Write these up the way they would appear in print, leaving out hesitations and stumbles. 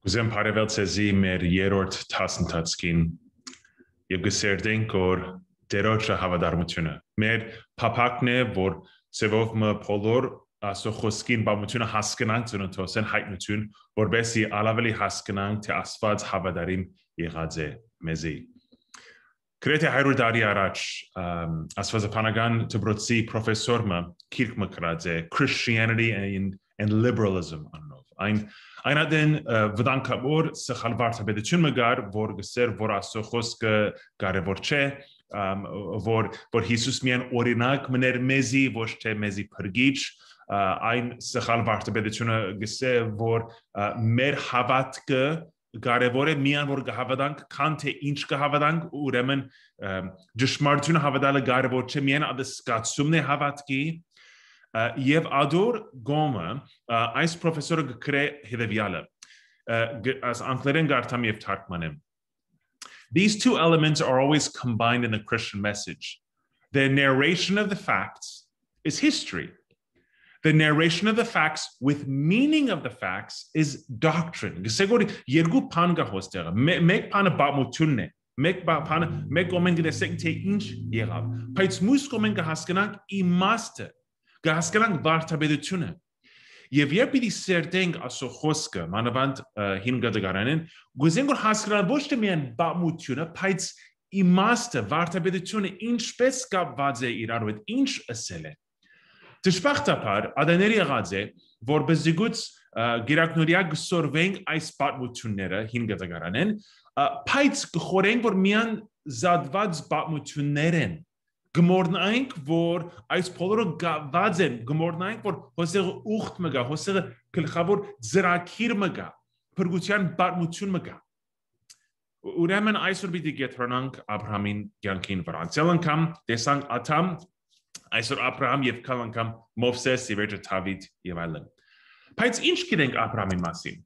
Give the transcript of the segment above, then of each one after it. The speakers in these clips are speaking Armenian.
Կուզեմ բարևել ցեզի մեր երրորդ տասնտածքին եւ գսերդենք որ դերոջը հավատարմությունը մեր փափակն է որ ծևով մը փոլոր ասո խոսքին բամությունը հասկանանք ծնոտոսեն հայտնություն որբեսի ալավելի հասկանանք թե աստված հավատարիմ եղած է մեզի Գրեթե 100 տարի առաջ աստվածապանական դպրոցի պրոֆեսորը քիրք մկրած է Christianity and Liberalism անով Այն adın վտանգավոր սխալ վարդապետություն մգար, որ գսեր, որ ասո խոսքը կարևոր չէ, որ Հիսուս միայն օրինակ մներ մեզի, ոչ թե մեզի փրկիչ, այն սխալ վարդապետությունը գսե, որ մեր հավատքը կարևոր է միայն որ կհավատանք, քան թե ինչ կհավատանք, ուրեմն ճշմարտությունը հավատալը կարևոր չէ, միայն ադսկացումն է հավատքի Եվ ադոր գոմը այս պրոֆեսորը գկրե հետևյալը as անգլերեն գարտամ եւ թարգմանեմ These two elements are always combined in the Christian message. The narration of the facts is history. The narration of the facts with meaning of the facts is doctrine. Գսեգորի երկու բան կա հոստեղը մեկ բանը բամությունն է մեկ բանը մեկ կոմեն գտեսեք թե ինչ եղավ բայց մյուս կոմեն կհասկանանք իմաստը Կհասկանանք վարդապետությունը Եվ երբ պիտի սերտենք ասո խոսքը մանավանդ հին գդգարանեն գուզենք որ հասկանալ ոչ թե միայն բամությունը բայց իմաստը վարդապետությունը ինչպես կապված է իրար հետ ինչ ասել է Դժբախտաբար ադաների եղած է որ բզիգուց գիրակնորիա գսորվենք այս պատմությունները հին գդգարանեն բայց գխորենք որ միան զադված պատմություններ են Գմորնայինք, որ այս բոլորը գված են, գմորնայինք, որ հոսեղը ուղտ մգա, հոսեղը գլխավոր ծրագիր մգա, փրկության պատմություն մգա։ Ուրեմն այսօր պիտի գետրոնանք Աբրահամին կյանքին վրա։ Ցել անգամ տեսանք Աթամ, այսօր Աբրահամ եւ քալ անգամ Մովսես, Եվերջը Դավիթ եւ այլն։ Բայց ինչ գիտենք Աբրահամի մասին։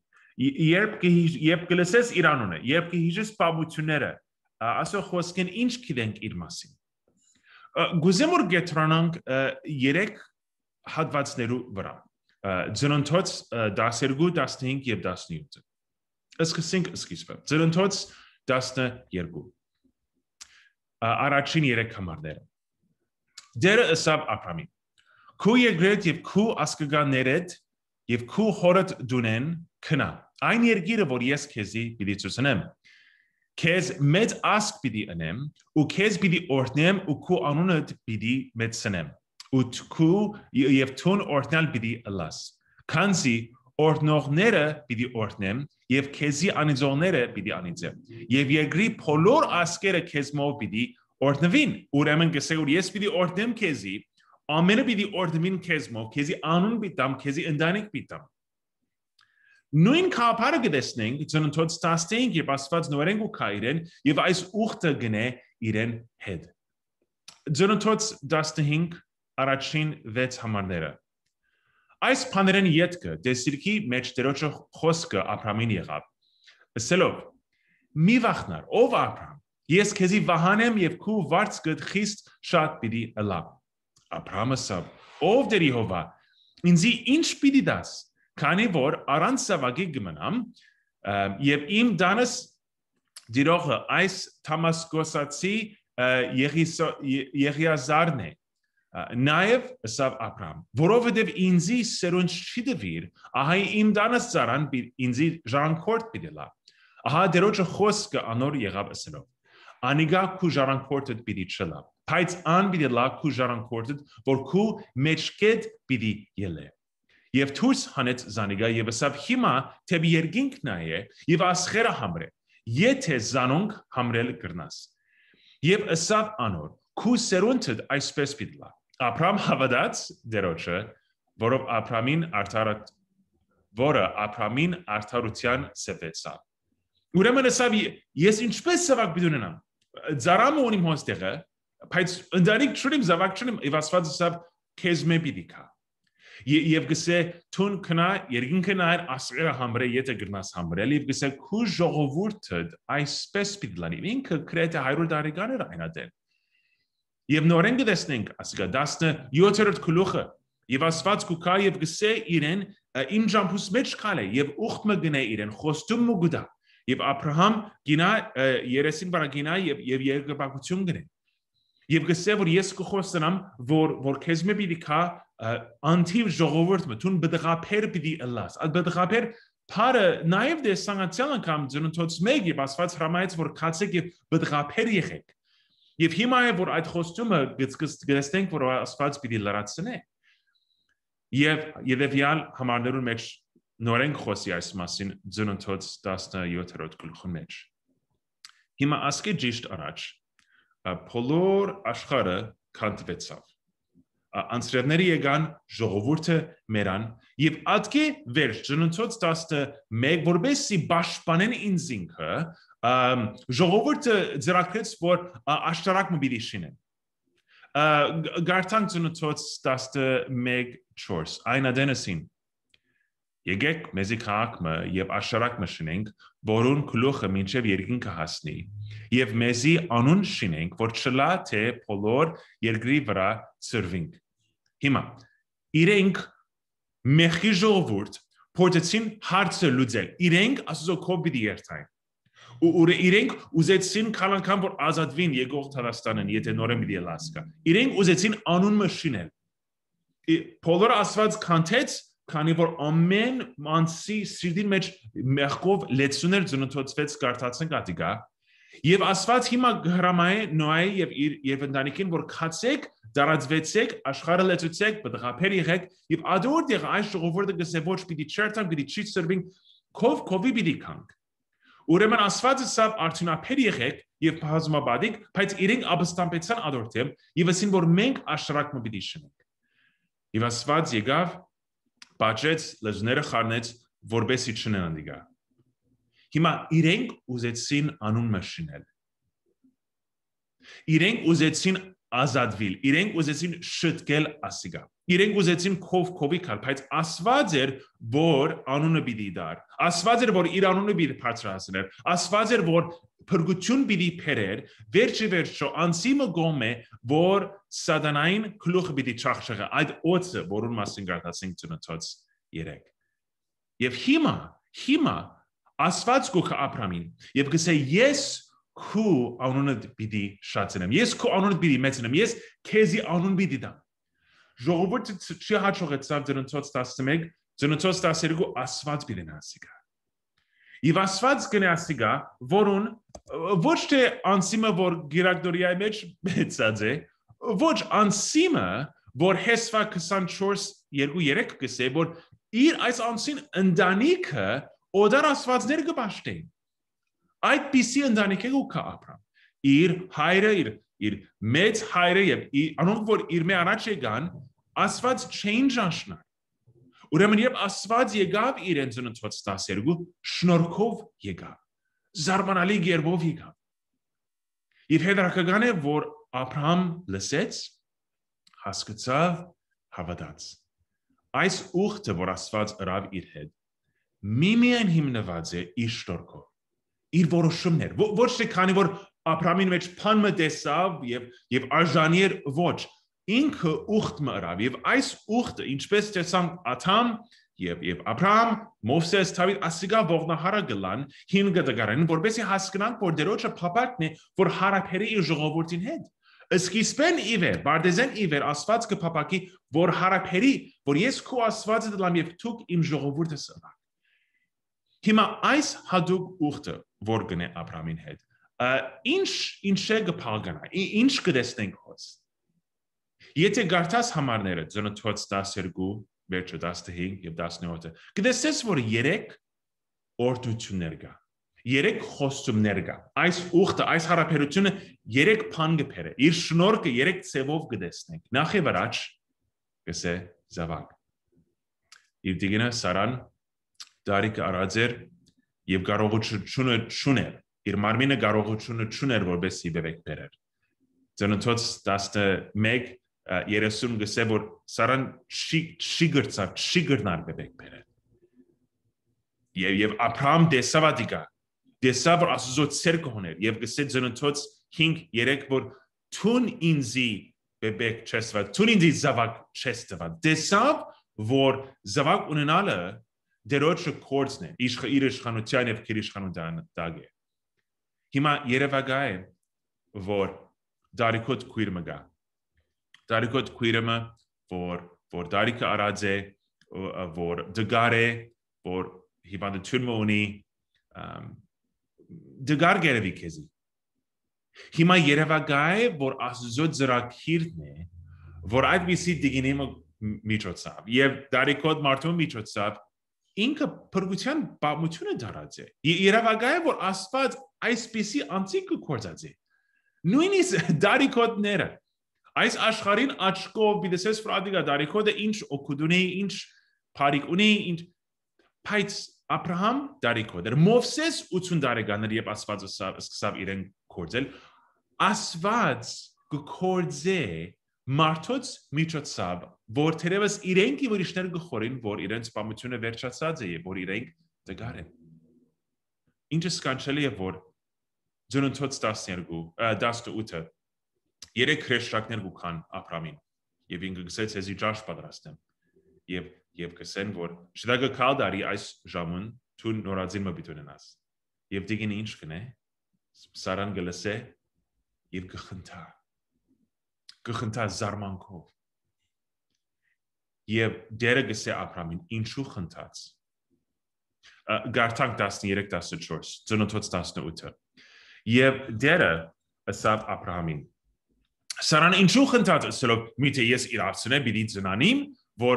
Երբ կլսես իր անունը, երբ կհիշես պատմությունները, ասո խոսքեն ինչ գիտենք իր մասին։ Գուզեմ որ գետրոնանք երեք հատվածներու վրա Ձնոնթոց 12, 15 եւ 17 Սկսենք սկիզբը Ձնոնթոց 12 Առաջին երեք համարները Դերը ըսավ Աբրահամին Քու երկրեդ եւ քու ասկգաներդ եւ քու հորդ դունեն քնա Այն երկիրը որ ես քեզի պիտի ցուցնեմ Քեզ մեծ ասկ պիտի անեմ ու քեզ պիտի օրհնեմ ու քու անունդ պիտի մեծնեմ ու քու եւ թուն օրհնալ պիտի ըլաս քանզի օրհնողները պիտի օրհնեմ եւ քեզի անիծողները պիտի անիծեմ եւ երկրի բոլոր ասկերը քեզ մով պիտի օրհնվին ուրեմն գսե որ ես պիտի օրհնեմ քեզի ամենը պիտի օրհնվին քեզ մով քեզի անուն պիտի տամ քեզի ընտանիք պիտի տամ Նույն կապարը գտեսնենք Ձնոնթոց 15 երբ Աստված նորեն գուքա իրեն եւ այս ուխտը գնե իրեն հետ Ձնոնթոց 15 առաջին 6 համարները Այս բաներն յետքը դեսիրքի մեջ դերոջը խոսքը Աբրահամին եղավ ասելով մի վախնար ով Աբրահամ ես քեզի վահանեմ եւ քու վարձկդ խիստ շատ պիտի ըլա Աբրահամը ասավ ով դեր Եհովա ինձի ինչ պիտի դաս Քանի որ առանց սավագի գմնամ եւ իմ դանս դիրողը այս Թամասկոսացի Եղիազարն է նաեւ ասավ Աբրահամ որովհետեւ ինձի սերունդ չի դվիր ահա իմ դանս ծարան ինձի ժառանգորդ պիտի լա ահա դերոջը խոսքը անոր եղավ ասելով անիգա քու ժառանգորդդ պիտի չլա բայց ան պիտի լա քու ժառանգորդդ որ քու մեջքեդ պիտի ելե Եվ թուրս հանեց զանիգա եւ ասավ հիմա թեպի երկինք նայե եւ ասխերը համրե եթե զանոնք համրել կրնաս եւ ասավ անոր քու սերունդդ այսպես պիտի լա Աբրահամ հավատաց դերոջը որով Աբրահամին արդարության սեվեցավ Ուրեմն ասավ ես ինչպես զավակ պիտի ունենամ ծարամը ունիմ հոստեղը բայց ընտանիք չունիմ զավակ չունիմ եւ Աստված ասավ քեզ մե պիտի կա Եվ գսե թուն կնա երկինքը նայր ասղերը համրե եթե գրնաս համրել եւ գսե քու ժողովուրդը այսպես պիտի լանի ինքը գրեթե 100 տարիկաներ այնադեն Եվ նորեն գտեսնենք ասկա 17-րդ գլուխը եւ Աստված կուքա եւ գսե իրեն Իմ ջամփուս մեջ քալե եւ ուխտ մը գնա իրեն խոստում մը գուտա եւ Աբրահամ գինա երեսին վրա գինա եւ երկրպագություն գնե եւ գսե որ ես կխոսնամ որ քեզ մը պիտի կա անտիվ ժողովուրդ մը տուն բդղապեր պիտի ըլլաս այդ բդղապեր Փարը նաև դեսանգացիան անգամ ծննդոց մեկ եւ ասված հրամայեց որ քացեք եւ բդղապեր եղեք եւ հիմա է որ այդ խոստումը գտստենք որ ասված պիտի լրացնե եւ երևյալ համարներուն մեջ նորեն խոսի այս մասին ծննդոց 17-րդ գլխի մեջ հիմա ասկե ճիշտ առաջ բոլոր աշխարհը քանդվեցավ Անցրևների եկան ժողովուրդը մերան եւ ատկե վերջ ծննդոց 11 որբեսի պաշտպանեն ինձինքը ժողովուրդը ձեռագրեց որ աշտարակ մը պիտի շինեն գարտանք ծննդոց 11:4 այն adենասին եկեք մեզի քաղաքը եւ աշտարակ մը շինենք որուն գլուխը մինչեւ երկինքը հասնի եւ մեզի անուն շինենք որ չլա թե բոլոր երկրի վրա ծրվենք Հիմա իրենք մեխի ժողովուրդ փորձեցին հարցը լուծել իրենք ասո կոպիդի երթային ու իրենք ուզեցին քալանքան որ ազատվին եկող Թարաստանն եթե նորեն մի լասկա իրենք ուզեցին անուն մշինել բոլոր ասված քանթեց քանի որ ամեն մանսի սիրտին մեջ մեղքով լեցուներ ծննդոցվեց գարտացնք ադիգա եւ ասված հիմա հրամայ նոայ եւ ընտանիքին որ քացեք դարածվեցեք աշխարհը լեցուցեք բդղապեր եղեք եւ ադորդ եղ այս ժողովուրդը գսե ոչ պիտի չերտան պիտի չի սրվին կովի պիտի կանք ուրեմն ասվածը սավ արդյունաբեր եղեք եւ բազմաբադիկ բայց իրենք ապստամբեցան ադորդեմ եւ ասին որ մենք աշրակ մը պիտի շնենք եւ ասված եկավ բաճեց լեզուները խառնեց որբեսի չնեն դիգա Հիմա իրենք ուզեցին անուն մշինել իրենք ուզեցին ազատվել իրենք ուզեցին շտկել ասիգա իրենք ուզեցին կովի կալ բայց ասված էր որ անունը պիտի դար ասված էր որ իր անունը պիտի բարձրացներ ասված էր որ փրկություն պիտի փերեր վերջո անսիմը գոմե որ սատանային գլուխը պիտի չախշեղը այդ օծը որուն մասին գարտացինք ծննդոց 3 եւ հիմա ասված գուխը Աբրամին եւ գսե ես քու անունը պիտի շացնեմ ես քու անունը պիտի մեծնեմ ես քեզի անուն պիտի դամ ժողովուրդը չի հաջողեցավ ծննդոց 11 ծննդոց 12 ասված պիտի նասիգա եւ ասված գնասիգա որուն ոչ թե անսիմը որ գիրակտորիայի մեջ մեծած է ոչ անսիմը որ հեսվա 24:2-3 գսե որ իր այս անսին ընտանիքը Օդար ասվածներ կպաշտեն այդ պիսի ընտանիք է ուքա Աբրամ իր հայրը իր մեծ հայրը եւ անոնք որ իր մե առաջ եկան ասված չէին ճաշնա ուրեմն երբ ասված եկավ իրեն ծննդոց 12 շնորհքով եկավ զարմանալի գերբով եկավ եւ հետաքրքրական է որ Աբրամ լսեց հասկացավ հավատաց այս ուխտը որ ասված ըրավ իր հետ Միմիան հիմնված է իր շնորհքով, իր որոշումներ, ոչ թե քանի որ Աբրամին մեջ փան մտեսավ եւ արժանի էր ոչ, ինքը ուխտ մըրավ եւ այս ուխտը ինչպես տեսանք Աթամ եւ Աբրամ, Մովսես, Դավիթ ասիգա ողնահարը գլան հին գդգարեն, որովհետեւ հասկանանք որ դերոջը փապակն է որ հարաբերի իր ժողովրդին հետ Սկիզբեն իվեր, բարդեզեն իվեր ասված կփապակի որ հարաբերի որ ես քո ասվածը դլամ եւ թուք իմ ժողովուրդը սա Հիմա այս հադուկ ուխտը որ գնե Աբրամին հետ ինչ է գփալգանա ինչ կդեսնենք հոս Եթե գարտաս համարները ծննդոց 12 վերջը 15 եւ 17 կդեսես որ 3 օրդություններ կա 3 խոստումներ կա այս ուխտը այս հարաբերությունը 3 բան կփերը իր շնորհքը 3 ցևով կդեսնենք նախ եւ առաջ կսե զավակ իր դիգինը Սարան Դարիք արածեր եւ կարողությունը չուներ իր մարմինը կարողությունը չուներ որբեսի բեբեկ բերեր ծննդոց 11 30 գսե որ Սարան չի գրնար բեբեկ բերեր եւ Աբրահամ դեսավ որ ասուզո ցերկ հոներ եւ գսե ծննդոց 5-3 որ թուն ինձի բեբեկ չեսվա թուն ինձի զավակ չեսվա դեսավ որ զավակ ունենալը դերոջը կորձն է, իր իշխանության և քիր իշխանության տակ է։ Հիմա երևակա է, որ դարիքոտ քույրը գա։ Դարիքոտ քույրը, որ դարիքը արած է, որ դգար է, որ հիվանդություն ունի, դգար գերևի քեզի։ Հիմա երևակա է, որ Աստծո ծրագիրն է, որ այդպիսի դիգինի միջոցով եւ դարիքոտ մարդու միջոցով ինքը փրկության պատմությունը դարած է։ Երևակա է, որ Աստված այսպիսի անցիկ կործած է։ Նույնիսկ դարիքոտները այս աշխարհին աչքով բիդեսես ֆրադիգա դարիքոտը ինչ օգուտ ունի, ինչ բարիք ունի, ինչ բայց Աբրահամ դարիքոտ էր։ Մովսես 80 տարեկան էր, երբ Աստված սկսավ իրեն կործել։ Աստված կկործե մարդոց միջոցով, որ թերևս իրենք եւ ուրիշներ գխորին, որ իրենց պատմությունը վերջացած է եւ որ իրենք դգար են։ Ինչը սկանչելի է, որ Ծննդոց 18-ը երեք հրեշտակներ կան Աբրահամին եւ ինքը գսեց էզի ճաշ պատրաստեմ եւ գսեն որ շտակը կալդարի այս ժամուն դու նորածին մբիտ ունենաս եւ դիգին ինչ կնե Սարան գլսե եւ կխնդա զարմանքով եւ դերը գսե Աբրահամին ինչու խնդաց Գարթանք 13-14 Ծննդոց 18-ը եւ դերը ասավ Աբրահամին Սարան ինչու խնդաց ասելով միթե ես իրացնեմ բիդի ծնանիմ որ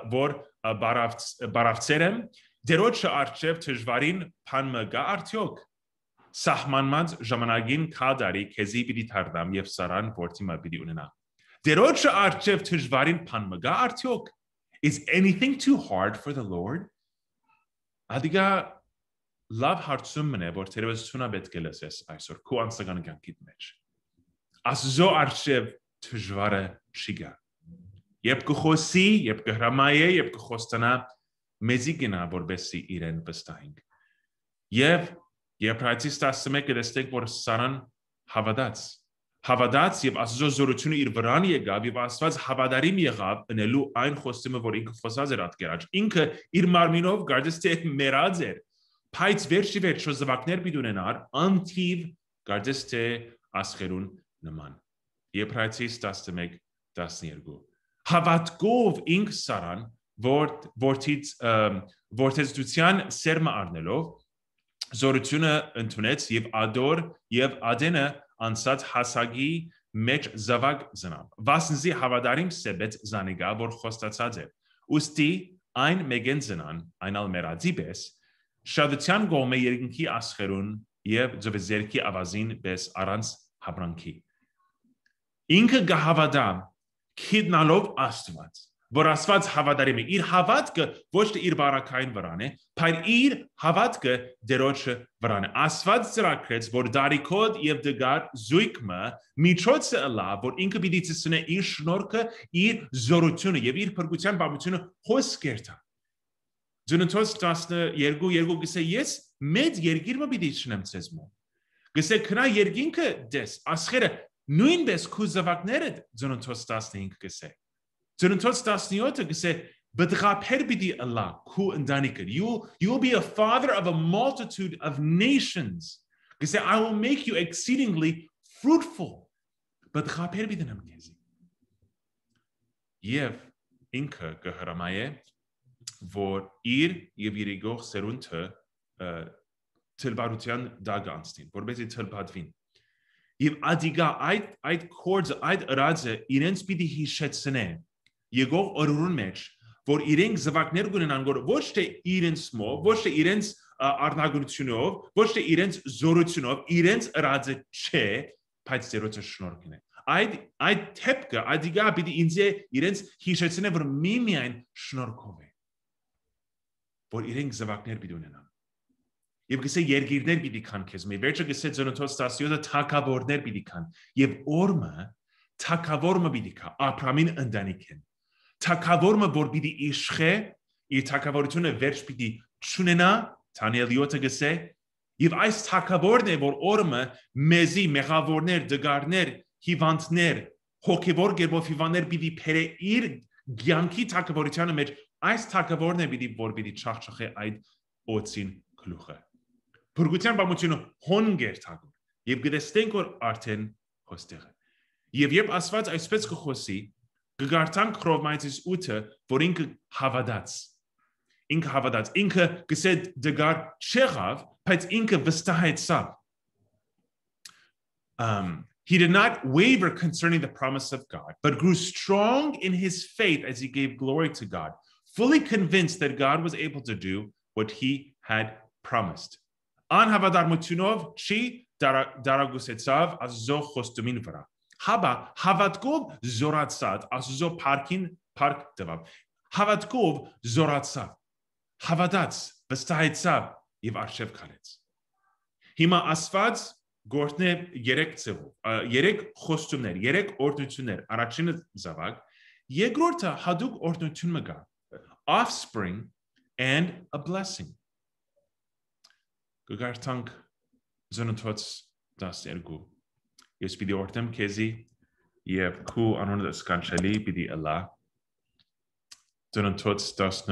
բարավցերեմ դերոջը արչև դժվարին փան մգա արդյոք սահմանված ժամանակին քադարի քեզի պիտի թարդամ եւ Սարան որդի մը պիտի ունենա դերոջը արչև դժվարին փան մգա արդյոք Is anything too hard for the Lord Ադիգա լավ հարցումն է որ թերևս ցունա պետք է լսես այսօր քո անձնական կյանքիդ մեջ Աստծո արչև դժվարը չի գա Երբ կխոսի, երբ կհրամայե, երբ կխոստանա, մեզի գնա, որբեսի իրեն վստահենք։ Եվ Եբրայեցիս 11-ը տեսնենք, որ Սարան հավատաց եւ Աստծո զորությունը իր վրան եկավ եւ Աստված հավատարիմ եղավ ընելու այն խոստումը, որ ինքը խոսած էր ատկերած։ Ինքը իր մարմինով գարդես թե մեռած էր, բայց վերջի զվակներ պիտի ունենար անթիվ գարդես թե ասխերուն նման։ Եբրայեցիս 11-12 Հավատքով ինք Սարան որդեցության սերմը առնելով զորությունը ընդունեց եւ ադոր եւ ադենը անցած հասակի մեջ զավակ զնավ վասնզի հավատարիմ սեբեց զանիգա որ խոստացած է ուստի այն մեգեն զնան այն ալ մերածի պես շատության գոմե երկնքի ասխերուն եւ ձվեզերքի ավազին պես առանց հավրանքի ինքը գահավատա Քիդնալով Աստված, որ Աստված հավատարիմ է, իր հավատքը ոչ թե իր բարակային վրան է, բայց իր հավատքը դերոջը վրան է։ Աստված ծրագրեց, որ դարիքոտ եւ դգար զույգը միջոցը ըլա, որ ինքը պիտի ցցնե իր շնորհքը, իր զորությունը եւ իր փրկության բամությունը հոսքերտա։ Ծննդոց 12 գսե ես մեծ երկիրը պիտի չնեմ ցեզ մոտ։ Գսե քնա երկինքը դես, ասխերը Նույնպես քու զավակները Ծննդոց 15 գսե Ծննդոց 17 գսե բդղափեր պիտի ըլա քու ընտանիքը You will be a father of a multitude of nations գսե I will make you exceedingly fruitful բդղափեր պիտի նամ քեզի Եվ ինքը կհրամայե որ իր եւ իր գող սերունդը թլբարության դագ անցնին որբեսի թլբադվին Եվ ադիգա այդ կորձը, այդ ըրածը իրենց պիտի հիշեցնե եկող օրորուն մեջ, որ իրենք զվակներ կունենան, որ ոչ թե իրենց մով, ոչ թե իրենց արնագությունով, ոչ թե իրենց զորությունով, իրենց ըրածը չէ, բայց ծերոցը շնորհքն է։ Այդ թեպքը ադիգա պիտի ինձ իրենց հիշեցնե, որ միմիայն շնորհքով է, որ իրենք զվակներ պիտի ունենան։ Եվ գսե երկիրներ պիտի կան քեզ մի վերջը գսե Ծննդոց 17-ը թագավորներ պիտի կան եւ օրը թագավորը պիտի կա Աբրահամին ընտանիքին թագավորը որ պիտի իշխե իր թագավորությունը վերջ պիտի չունենա Դանիել 7-ը գսե եւ այս թագավորն է որ օրը մեզի մեղավորներ դգարներ հիվանդներ հոգեվոր գերբով հիվանդներ պիտի փերե իր Գյանքի թակավորությանը մեջ այս թակավորն է պիտի որ պիտի չախչախե այդ օծին գլուխը։ Փրկության բամությունը հոնգեր թակոր։ Եվ գտեսնենք որ արդեն հոստեղ է։ Եվ երբ Աստված այսպես կխոսի, կգարտանք Հռոմայացիս 8-ը, որ ինքը հավատաց։ Ինքը հավատաց, ինքը գսե դգար չեղավ, բայց ինքը վստահեցավ։ He did not waver concerning the promise of God, but grew strong in his faith as he gave glory to God, fully convinced that God was able to do what he had promised. Անհավատարմությունով չի դարագուսեցավ Աստծո խոստումին վրա։ Հաբա հավատքով զորացած Աստծո փառքին փառք տվավ։ Հավատքով զորացավ։ Հավատաց, վստահեցավ եւ արժեվ քալեց։ Հիմա Աստված գործն է 3 ձևով, 3 խոստումներ, 3 օրդություններ։ Առաջինը զավակ, երկրորդը հadoop օրդություն մգա, offspring and a blessing. Գարտանք Զոնոթոց 12 Ես պիտի օրդեմ քեզի եւ քու անոնը սկանչելի պիտի ըլա Զոնոթոց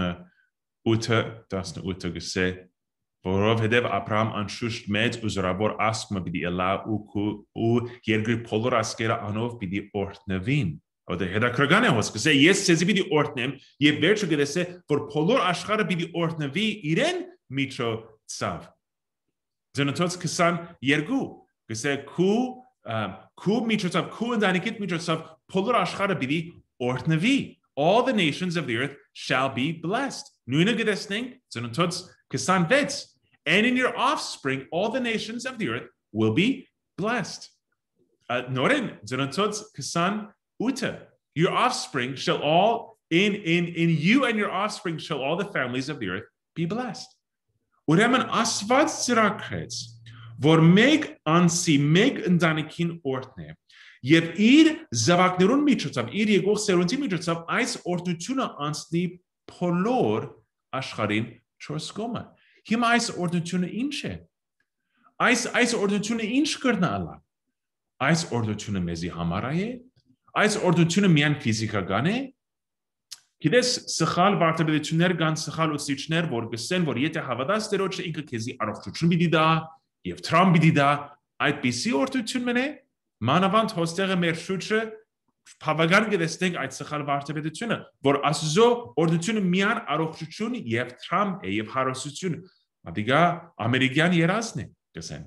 18 գսե որովհետեւ Աբրահամ անշուշտ մեծ ու զորավոր ասկմը պիտի ըլա ու երկրի բոլոր ասկերը անով պիտի օրդնվին Ո՞դ հետաքրքրական է հոս գսե ես ցեզի պիտի օրդնեմ եւ վերջը գսե որ բոլոր աշխարհը պիտի օրդնվի իրեն միջոցով Զոնոթոց 22 գսե քու միջոցով քու ընտանիքիդ միջոցով բոլոր աշխարհը պիտի օրդնվի all the nations of the earth shall be blessed նույնը գտեսնենք Զոնոթոց 26 and in your offspring all the nations of the earth will be blessed նորեն Զոնոթոց 28 your offspring shall all in you and your offspring shall all the families of the earth be blessed Ուրեմն Աստված ծրագրեց, որ մեկ անսի մեկ ընտանիքին օրդն է, եւ իր զավակներուն միջոցով, իր եկող սերունդի միջոցով այս օրդությունը անցնի բոլոր աշխարհին 4 կողմը։ Հիմա այս օրդությունը ինչ է։ Այս օրդությունը ինչ կրնալա։ Այս օրդությունը մեզի համար է։ Այս օրդությունը միայն ֆիզիկական է։ Գիտես սխալ վարդապետություններ կան սխալ ուսուցիչներ որ գսեն որ եթե հավատաս Տերոջը ինքը քեզի առողջություն պիտի դա եւ տրամ պիտի դա այդպիսի օրդություն մնե մանավանդ հոստեղը մեր շուրջը բավական գտեսնենք այդ սխալ վարդապետությունը որ Աստծո օրդությունը միան առողջություն եւ տրամ է եւ հարստություն ադիգա ամերիկյան երազն է գսեն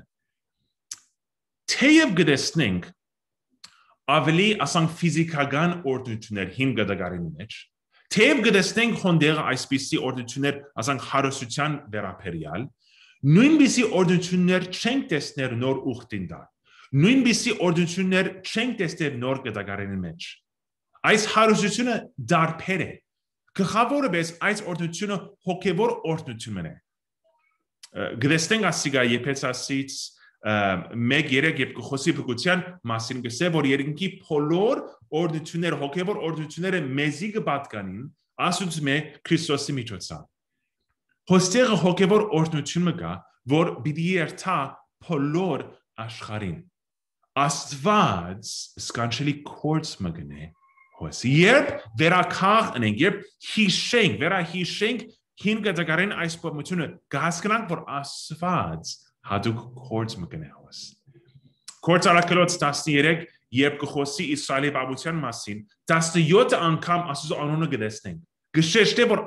թեև գտեսնենք ավելի ասանք ֆիզիկական օրդություններ 5 գդագարին մեջ Թեև գտեսնենք հոնդեղը այսպիսի օրդություններ ասանք հարստության վերաբերյալ նույնպիսի օրդություններ չենք տեսներ նոր ուխտին դա նույնպիսի օրդություններ չենք տեսներ նոր գտագարանի մեջ այս հարստությունը դարբեր է գլխավորապես այս օրդությունը հոգևոր օրդություն է գտեսնենք ասիգա Եփեսացից 1:3 եւ կխոսի փրկության մասին գսե որ երկնքի բոլոր օրդությունները հոգևոր օրդությունները մեզի կպատկանին ասուցմե Քրիստոսի միջոցով հոստեղը հոգևոր օրդություն մգա որ պիտի երթա բոլոր աշխարհին Աստված սկանչելի կորց մգնե հոս երբ վերակախ անենք երբ հիշենք հին գտակարեն այս բեմությունը կհասկանանք որ Աստված Հadoop կորց մգնե հոս Կորց արաքելոց 13 երբ կխոսի Իսրայելի բաբության մասին 17 անգամ Աստծո անունը գտեսնենք գշեշտե որ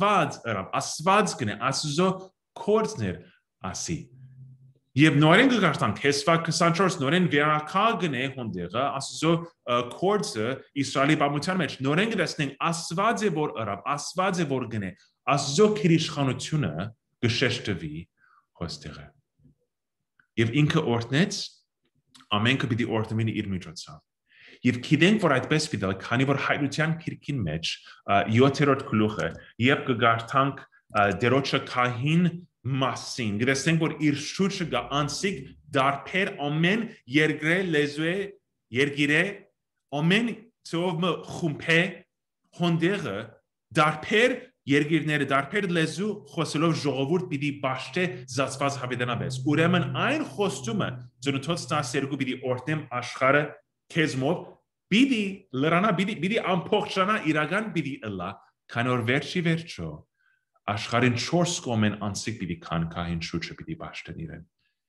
Աստված գնե Աստծո կորցներ ասի Եվ նորեն կգարտանք հեսվակ 24 նորեն վերակալ գնե հոնդեղը Աստծո կորցը Իսրայելի բաբության մեջ նորեն գտեսնենք Աստված է որ Աստված է որ գնե Աստծո քրիշխանությունը գշեշտվի հոստեղը Եվ ինքը օրդնեց ամենքը պիտի օրդնվին իր միջոցով Եվ գիտենք որ այդպես պիտի քանի որ հայրության քիրքին մեջ 7-րդ գլուխը երբ կգարտանք դերոջը քահին մասին գտեսնենք որ իր շուրջը գա անսիկ դարբեր ամեն երկրե լեզու երկիրե ամեն ծով խումփե հոնդեղը դարբեր Երկիրները դարբեր լեզու խոսելով ժողովուրդ պիտի բաշտե զացված հավիտենաբես Ուրեմն այն խոստումը Զոնոթոց 12 պիտի օրդնեմ աշխարհը քեզմով Բիդի լրանա բիդի ամփոխանա իրական բիդի ըլլա քան որ վերջի վերջո աշխարհին 4 կողմեն անցիկ բիդի քանքային շուչը բիդի ճաշտեն իրեն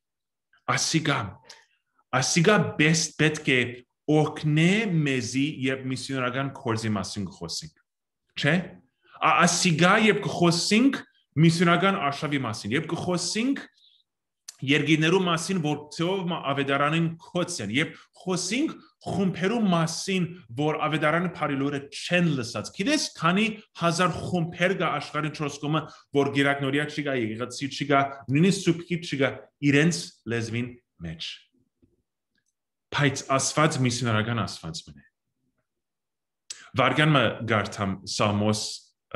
ասիգա best պետք է օգնե մեզի եւ միսիոներական կորզի մասին խոսենք չէ ասիգա եւ խոսենք միսիոներական արշավի մասին եւ խոսենք Երգիներու մասին, որ ծով ավետարանին կոծեն, եւ խոսենք խումբերու մասին, որ ավետարանը բարիլորը չեն լսած։ Գիտես, քանի հազար խումբեր կա աշխարհի 4 կողմը, որ գերակնորիա չկա, եկեղեցի չկա, նույնիսկ սուբքի չկա, իրենց լեզվին մեջ։ Բայց ասված միսիոներական ասված մնե։ Վարգան մը գարտամ Սամոս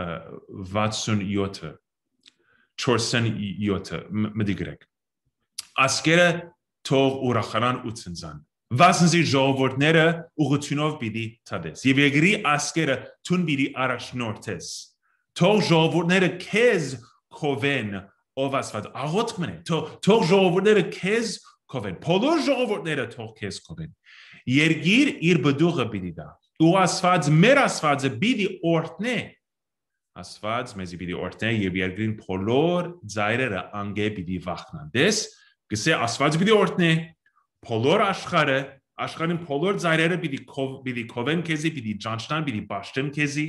67-ը 47-ը մդիգրեք Ասկերը թող ուրախանան ու ցնցան Վասնզի ժողովուրդները ուղղությունով պիտի թադես եւ երկրի ասկերը թուն պիտի առաջնորդես թող ժողովուրդները քեզ կովեն ով ասված աղոթք մնե թող ժողովուրդները քեզ կովեն բոլոր ժողովուրդները թող քեզ կովեն երկիր իր բդուղը պիտի դա ու ասված մեր ասվածը պիտի օրհնե ասված մեզի պիտի օրհնե եւ երկրին բոլոր ծայրերը անգե պիտի վախնան դես Գսե ասված պիտի օրհնե բոլոր աշխարհին բոլոր ծայրերը պիտի կովեն քեզի պիտի ճանչնան պիտի ճաշտեն քեզի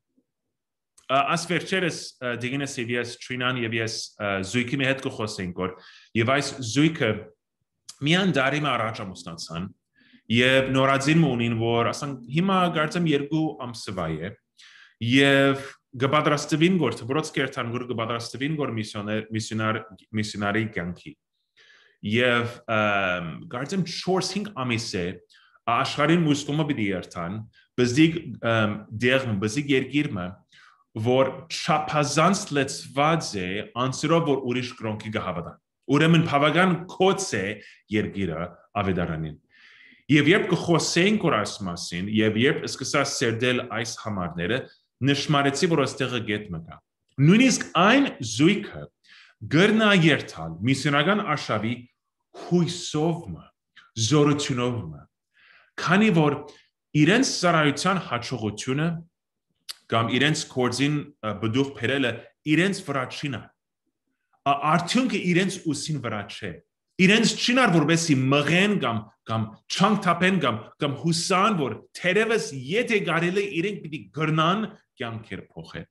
ասվերչերս դիգնես եւս Trina'n եւ ես զույգի հետ կխոսենք որ եւ այս զույգը միան դարի առաջ ամուսնացան եւ նորածին ունին որ ասենք հիմա գարցեմ 2 ամսվա է եւ գբադրաստվին որ դրոց կերտան որ գբադրաստվին որ միսիոնարի կյանքի Եվ գարցեմ 4-5 ամիս է աշխարհին մուսկոմը պիտի երթան բզիկ դերմ բզիկ երկիրը որ չափազանց լեցված է անսիրով որ ուրիշ կրոնքի գահավատան ուրեմն բավական կոց է երկիրը ավետարանին Եվ երբ կխոսենք որ այս մասին եւ երբ սկսա սերդել այս համարները նշмарեցի որ այստեղը գետ մգա նույնիսկ այն զույգը գրնա երթալ միսիոնական արշավի հույսով զորությունով քանի որ իրենց ծառայության հաջողությունը կամ իրենց կորձին բդուղ բերելը իրենց վրա չինա արդյունքը իրենց ուսին վրա չէ իրենց չինար որբեսի մղեն կամ չանքթափեն կամ հուսան որ թերևս եթե կարելի իրենք պիտի գրնան կյանքեր փոխեն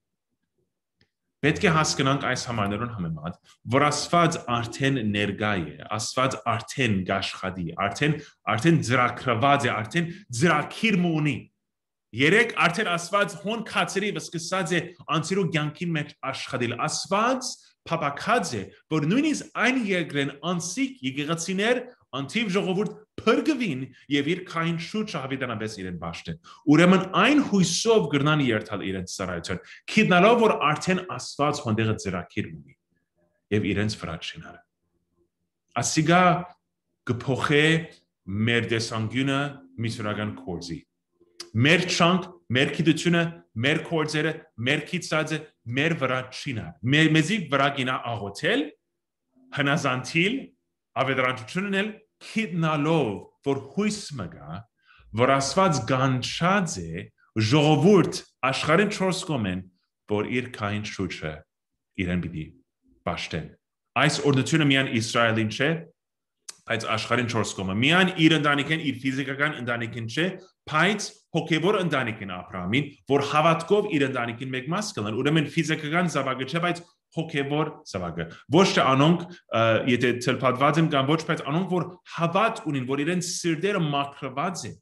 Պետք է հասկանանք այս համարներուն համեմատ, որ ասված արդեն ներկա է, ասված արդեն գաշխատի, արդեն ծրագրված է, արդեն ծրագիր ունի։ Երեք արդեն ասված հոն քացերի վսկսած է անցիրու կյանքին մեջ աշխատել, ասված փապակած է, որ նույնիսկ այն երկրեն անցիկ եկեղեցիներ անթիվ ժողովուրդ փրկվին եւ իր քային շուրջը հավիտենապես իրեն ճաշտեն ուրեմն այն հույսով գրնան երթալ իրենց ծառայություն քիդնալով որ արդեն աստված հոնդեղը ծրագիր ունի եւ իրենց վրա չինարը ասիգա կփոխե մեր դեսանգյունը միսիոնական կորզի մեր չանք մեր գիտությունը մեր կորձերը մեր քիծածը մեր վրա չինա մեզի վրա գինա աղոթել հնազանդիլ ավետարանությունն քիդնալով որ հույս մգա որ ասված գանչած է ժողովուրդ աշխարհին 4 կողմեն որ իր քային շուրջը իրեն պիտի ճաշտեն այս օրդությունը միան Իսրայելին չէ բայց աշխարհին 4 կողմը միան իր ընտանիքին իր ֆիզիկական ընտանիքին չէ բայց հոգեվոր ընտանիքին Աբրահամին որ հավատքով իր ընտանիքին մեկ մաս կլան ուրեմն ֆիզիկական զավակը չէ բայց հոգեվոր զավակը ոչ թե անոնք եթե ցելփատված են կամ ոչ բայց անոնք որ հավատ ունին որ իրենց սիրտերը մաքրված են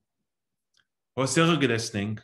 հոսեղը գտեսնենք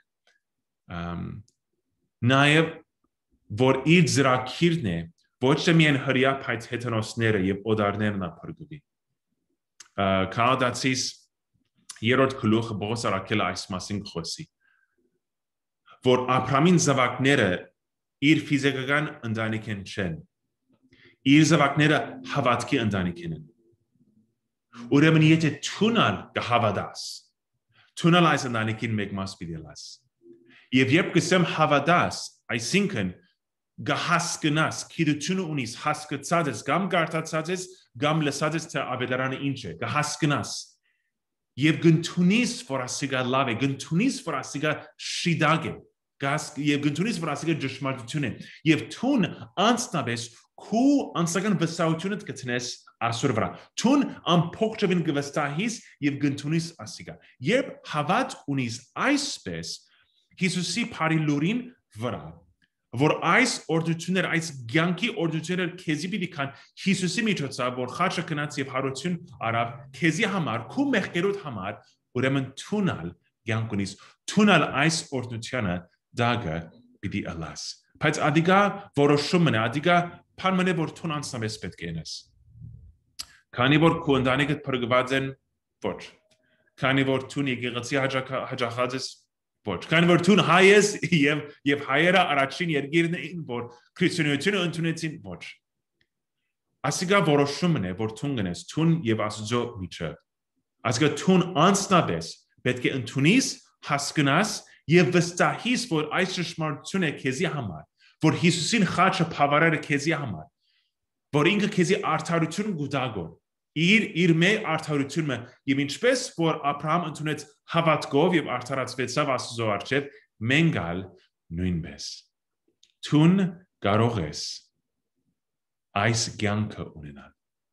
նաև որ իր ծրագիրն է ոչ թե միայն հրյա բայց հետանոսները եւ օդարներն ապրգուի Քանադացիս երրորդ գլուխը Պողոս Արաքելը այս մասին խոսի որ Աբրահամին զավակները իր ֆիզիկական ընտանիքին չեն իր զավակները հավատքի ընտանիքին են ուրեմն եթե թունալ կհավատաս թունալ այս ընտանիքին մեկ մաս պիտի լաս եւ երբ կսեմ հավատաս այսինքն գահասկնաս քիդությունը ունիս հասկացած ես կամ գարտացած ես կամ լսած ես թե ավետարանը ինչ է գահասկնաս Եվ գնթունիս, որ ասիգա լավ է, գնթունիս, որ ասիգա շիդագ է, եւ գնթունիս, որ ասիգա ճշմարտություն է, եւ թուն անցնաբես քու անցական վստահությունը գտնես Աստծո վրա։ Թուն ամփոփչվին գվստահիս եւ գնթունիս ասիգա։ Երբ հավատ ունիս այսպես Հիսուսի բարի վրա, որ այս օրդությունները, այս ցանկի օրդությունները քեզի պիտի կան Հիսուսի միջոցով, որ խաչը կնաց եւ հարություն արավ քեզի համար, քու մեղքերոդ համար, ուրեմն թունալ ցանկ ունիս, թունալ այս օրդությունը դագը պիտի ըլաս։ Բայց ադիգա որոշումն է, ադիգա փարմն է, որ թուն անցնես պետք է նես։ Քանի որ քու ընտանիքդ փրկված են, ոչ։ Քանի որ թուն եկեղեցի հաջախած ես, ոչ։ Քանի որ թուն հայ ես եւ հայերը առաջին երկիրն էին, որ քրիստոնեությունը ընդունեցին, ոչ։ Ասիգա որոշումն է, որ թուն գնես, թուն եւ Աստծո միջև։ Ասիգա թուն անցնես, պետք է ընդունիս, հասկանաս եւ վստահիս, որ այս ճշմարտությունը քեզի համար, որ Հիսուսին խաչը բավարար է քեզի համար, որ ինքը քեզի արդարություն գուտագոր, իր մեր արդարությունը եւ ինչպես որ Աբրահամ ընդունեց հավատքով եւ արդարացվեցավ Աստծո առջև, մենք ալ նույնպես թուն կարող ես այս ցանկը ունենալ։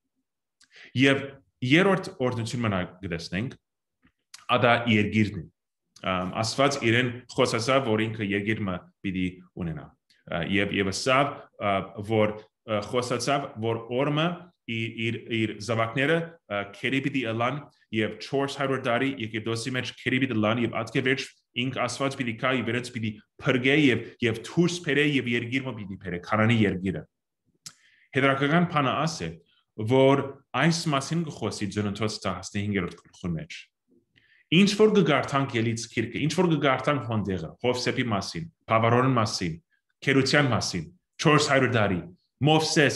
Եվ երրորդ օրդությունը գտեսնենք, ադա երկիրն է։ Աստված իրեն խոսացավ, որ ինքը երկիրը պիտի ունենա։ Եվ ասավ, որ խոսացավ, որ օրը իր զավակները քերի պիտի ըլան եւ 400 տարի Եգիպտոսի մեջ քերի պիտի ըլան եւ ատկե վերջ ինք Աստված պիտի կա եւ վերջ պիտի փրկե եւ դուրս բերե եւ երկիրը պիտի բերե, Քանանի երկիրը։ Հետրակական բանը ասե, որ այս մասին գխոսի Ծննդոց 15-րդ գլխի մեջ։ Ինչ որ գարտանք ելից քիրքը, ինչ որ գարտանք հոնդեղը, Հովսեփի մասին, Բավարորն մասին, Քերության մասին, 400 տարի, Մովսես,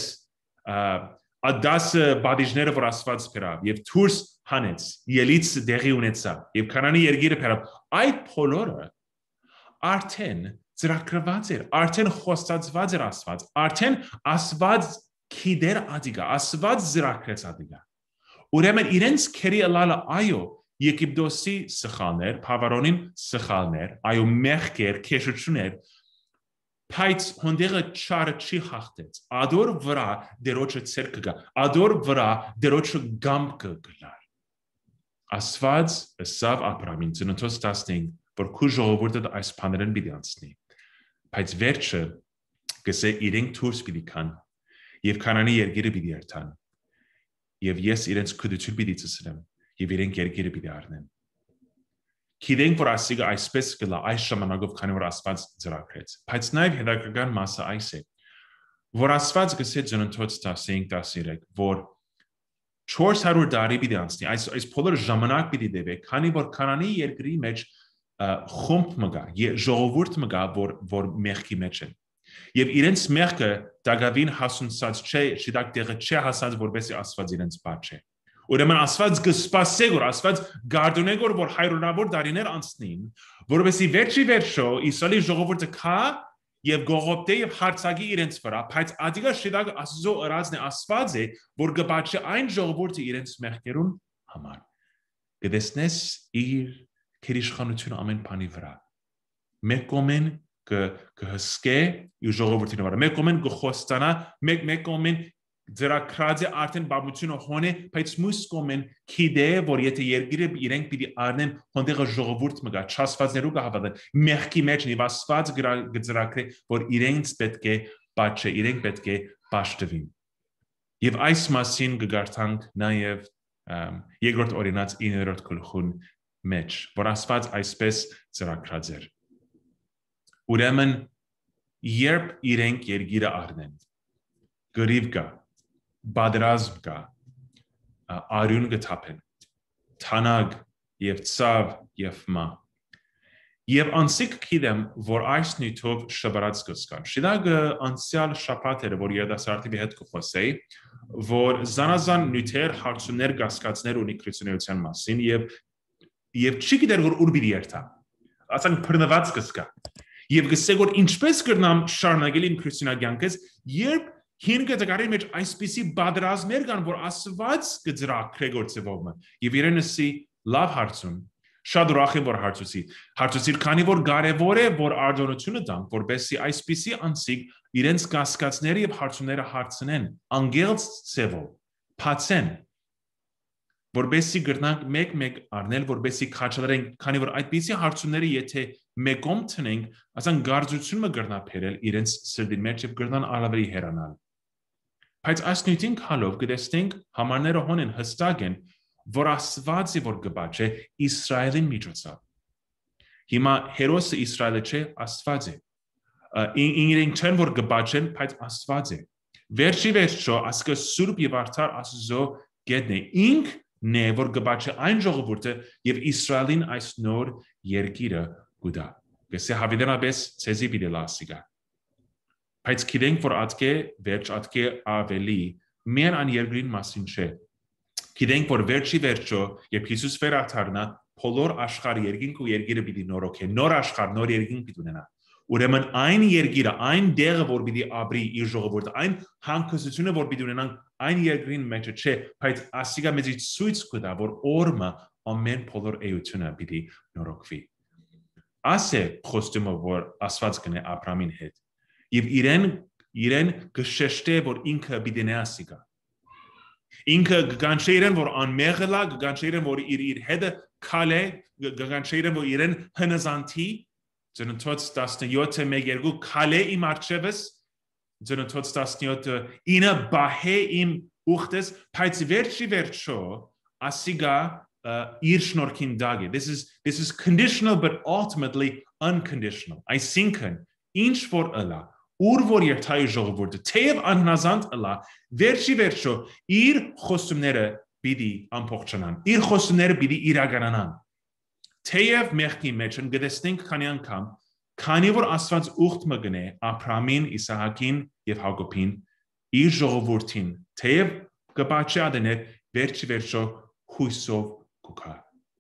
ադասը բադիժները որ Աստված բերավ եւ դուրս հանեց, ելից դեղի ունեցավ եւ Քանանի երկիրը բերավ, այդ բոլորը արդեն ծրագրված էր, արդեն խոստացված էր Աստված, արդեն Աստված քիդեր ադիգա, Աստված ծրագրեց ադիգա։ Ուրեմն իրենց քերի ըլալը այո Եգիպտոսի սխալներ, Փավարոնին սխալներ, այո մեղքեր, քեշություններ, բայց հոնդեղը չարը չի հաղթեց, ադոր վրա դերոջը ցերկը գա, ադոր վրա դերոջը գամքը գլար։ Աստված ասավ Աբրահամին Ծննդոց 15, որ քու ժողովուրդը այս բաներն պիտի անցնի, բայց վերջը գսե իրենք դուրս պիտի կան եւ Քանանի երկիրը պիտի երթան, եւ ես իրենց քդություն պիտի ցցրեմ եւ իրենք երկիրը պիտի առնեն։ Գիտենք, որ ասիգա այսպես գլա այս ժամանակով, քանի որ Աստված ծրագրեց, բայց նաեւ հետաքրքրական մասը այս է, որ Աստված գսե Ծննդոց 15-13, որ 400 տարի պիտի անցնի, այս բոլոր ժամանակ պիտի դեպի, քանի որ Քանանի երկրի մեջ խումբ մգա, ժողովուրդ մգա, որ մեղքի մեջ են։ Եվ իրենց մեղքը դակավին հասունացած չէ, շիտակ տեղը չէ հասած, որովհետեւ Աստված իրենց բաց է։ Ուրեմն Աստված կսպասե, որ Աստված գարդոնե, որ հայրոնավոր տարիներ անցնին, որովհետեւ վերջո Իսրայելի ժողովուրդը կա եւ գողոպտե եւ հարցակի իրենց վրա, բայց ադիգա շիտակ Աստծո ըրածն է, Աստված է, որ կբաչի այն ժողովուրդը իրենց մեղքերուն համար։ Կդեսնես իր քերիշխանությունը ամեն բանի վրա։ Մեկ կոմեն կհսկե իր ժողովրդին վրա, մեկ կոմեն կխոստանա, մեկ կոմեն ծրագրած է արդեն բամությունը հոնե, բայց մյուս կոմեն քիդե, որ եթե երկիրը իրենք պիտի առնեն հոնդեղը ժողովուրդ մգա, չասվածներու կհավատան, մեղքի մեջ եւ Աստված գծրակրե, որ իրենց պետք է բաչե, իրենք պետք է բաշտվին։ Եվ այս մասին կգարտանք նաեւ երկրորդ օրինաց 9-րդ գլխուն մեջ, որ Աստված այսպես ծրագրած էր։ Ուրեմն երբ իրենք երկիրը առնեն, գրիվ կա, բادرազմ կա, արյուն կթափեն, թանակ եւ ցավ եւ մա։ Եվ անցիկ գիտեմ, որ այս նյութով շբարած կսկան։ Շիդագը անցյալ շաբաթերը, որ երդասարտի հետ կխոսեի, որ զանազան նյութեր, հարցումներ, կասկածներ ունի քրիստոնեության մասին եւ չի գիտեր, որ ուր պիտի երթա։ Ասենք բռնված կսկա։ Եվ գսե որ ինչպես կրնամ շարունակել իմ քրիստոնեակյանքս, երբ հինգը դարի մեջ այսպիսի բادرազմեր կան, որ Աստված կծրագրե գործևորը եւ իրենսի լավ հարցում, շատ ուրախ եմ, որ հարցուցիր, քանի որ կարևոր է, որ արտոնությունը տանք, որպեսզի այսպիսի անձիկ իրենց կասկածները եւ հարցումները հարցնեն, անգելց ձևով, բացեն, որպեսզի գրնանք մեկ-մեկ առնել, որպեսզի քաչալենք, քանի որ այդպիսի հարցումները եթե մեկում տնենք, ասան գարձությունը կգրնա բերել իրենց սրտի մեջ եւ կգրնան ավելի հեռանալ։ Բայց ասնույթին քալով կտեսնենք համարները հոնեն հստակ են, որ Աստվածը որ կբաչե Իսրայելին միջոցով։ Հիմա հերոսը Իսրայելը չէ, Աստված է։ Իրենք չեն որ կբաչեն, բայց Աստված է։ Վերջիվերջո ասկը սուրբ եւ արդար Աստծո գետն է։ Ինքն է որ կբաչե այն ժողովուրդը եւ Իսրայելին այս նոր երկիրը կուտա։ Գսե հավիդենաբես ցեզի բիդելասիգա։ Բայց գիտենք որ ատկե վերջ ատկե ավելի միան ան երկրին մասին չէ։ Գիտենք որ վերջիվերջո երբ Հիսուս վերադառնա բոլոր աշխարհի երկինք ու երկիրը պիտի նորոգե նոր աշխարհ նոր երկինք պիտի ունենա ուրեմն այն երկիրը այն դեղը որ պիտի ապրի իր ժողովուրդը այն հանգստությունը որ պիտի ունենան այն երկրին մեջ չէ բայց ասիգա մեծի ցույց կտա որ օրը ամեն բոլոր էությունը պիտի նորոգվի ասե խոստումը որ Աստված կնե Աբրամին հետ եւ իրեն գշեշտե որ ինքը պիտի նասիգա ինքը գանչերեն որ անմեղելա գանչերեն որ իր հետը քալե գանչերեն որ իրեն հնազանդի Ծննդոց 17 մեկ քալե իմ արջևս Ծննդոց 17 ինը բահե իմ ուխտես բայց վերջո ասիգա իր շնորհքին դագե this is conditional but ultimately unconditional այսինքն ինչ որ ըլա Ուր որ երթայի ժողովուրդը թեև անհնազանդ ըլա վերջո իր խոստումները պիտի ամփոփչանան իր խոստումները պիտի իրականանան թեև մեղքի մեջ ընկտեսնենք քանի անգամ քանի որ Աստված ուխտ մգնե Աբրամին Իսահակին եւ Հակոբին իր ժողովրդին թեև կպաչի ադներ վերջո հույսով կուքա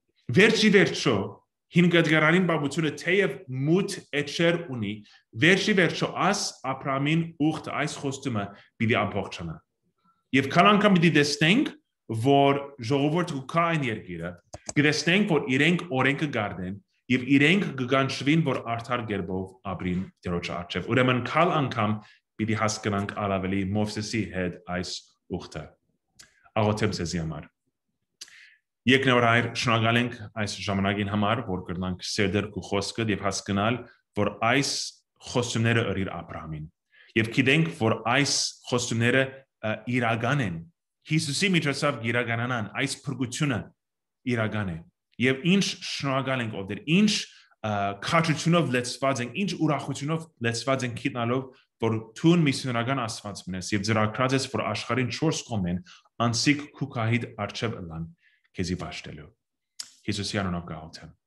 վերջո Հինգադգարանին բաբությունը թեև մութ էջեր ունի, վերջո աս Աբրամին ուխտ այս խոստումը պիտի ամփոփչանա։ Եվ քան անգամ պիտի տեսնենք, որ ժողովուրդը կա այն երկիրը, կտեսնենք, որ իրենք օրենքը գարդեն եւ իրենք կգանչվին, որ արդար գերբով ապրին Տերոջ առջև։ Ուրեմն քալ անգամ պիտի հասկանանք ավելի Մովսեսի հետ այս ուխտը։ Աղոթեմ ցեզի համար։ Երկնորայր շնորհակալ ենք այս ժամանակին համար, որ կրնանք սերդեր ու խոսքը եւ հասկանալ, որ այս խոստումները ըրիր Աբրահամին։ Եվ գիտենք, որ այս խոստումները իրական են։ Հիսուսի միջոցով իրականանան, այս փրկությունը իրական է։ Եվ ինչ շնորհակալ ենք ով դեր, ինչ քաջությունով լեցված ենք, ինչ ուրախությունով լեցված ենք գիտնալով, որ թուն միսիոնական Աստված մնես եւ ծրագրած ես, որ աշխարհին 4 կողմեն անցիկ քուքահիդ արչև ըլան Քեզի բաշտելու։ Հիսուսի անունով գաղութեմ։